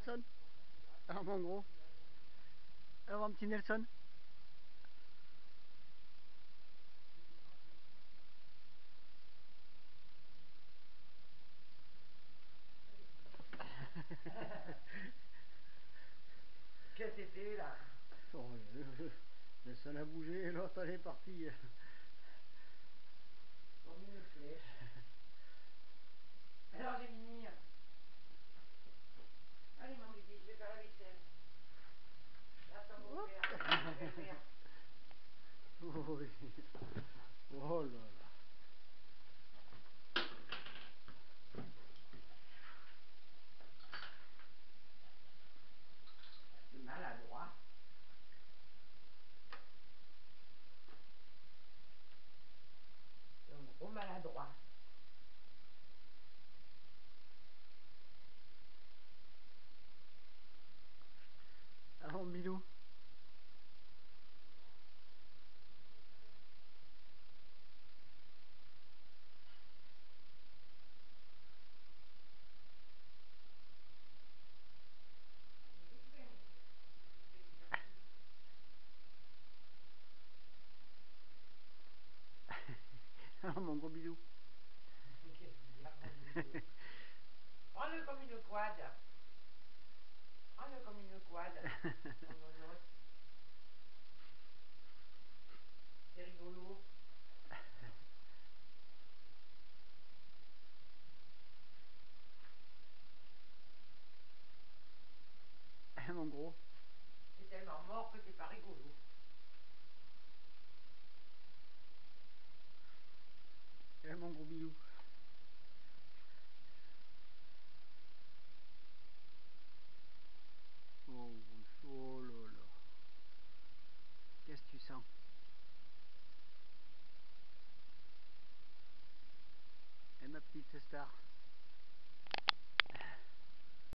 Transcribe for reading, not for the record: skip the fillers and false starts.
Nelson. Alors mon gros. Alors mon petit Nelson. Qu'est-ce que c'était là? Oh, Nelson a bougé et l'autre elle est partie. Comme une flèche. Alors j'ai mis. Allez mon bébé, je vais faire la vaisselle. Là ça va faire. Je vais faire. Oui. Oh là là. C'est maladroit. C'est un gros maladroit. Alors mon bilou. Alors mon gros bilou. Qu'est-ce qu'il y a mon bébé? Prends-le comme une quad. Prends-le comme une quad. Mon os. C'est rigolo. Mon gros. T'es tellement mort que c'est pas rigolo. Mon gros bilou. Oh, oh là là. Qu'est-ce que tu sens? Et ma petite star.